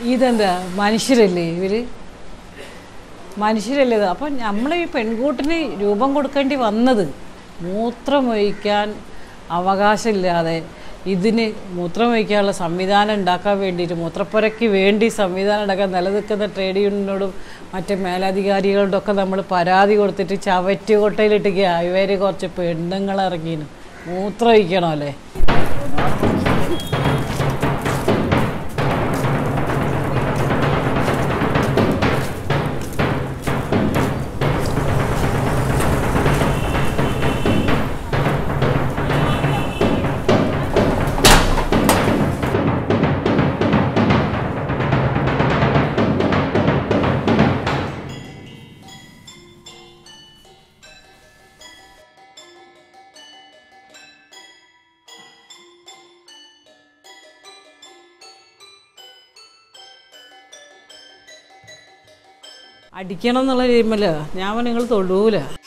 ഇതെന്താ മനുഷ്യരല്ലേ ഇവർ? മനുഷ്യരല്ലേ ഇത്? അപ്പം നമ്മൾ ഈ പെൺകൂട്ടിന് രൂപം കൊടുക്കേണ്ടി വന്നത് മൂത്രമൊഴിക്കാൻ അവകാശമില്ലാതെ ഇതിന് മൂത്രമൊഴിക്കാനുള്ള സംവിധാനം ഉണ്ടാക്കാൻ വേണ്ടിയിട്ട്, മൂത്രപ്പുരയ്ക്ക് വേണ്ടി സംവിധാനം ഉണ്ടാക്കാൻ നിലനിൽക്കുന്ന ട്രേഡ് യൂണിയനോടും മറ്റ് മേലധികാരികളോടും ഒക്കെ നമ്മൾ പരാതി കൊടുത്തിട്ട് ചവറ്റുകൊട്ടയിലിട്ടേക്ക് ഇവർ കുറച്ച് പെണ്ണുങ്ങളിറങ്ങിന് മൂത്രമൊഴിക്കണോ അല്ലേ? അടിക്കണം എന്നുള്ള ചെയ്യുമ്പോൾ ഞാൻ നിങ്ങൾ തൊടൂല.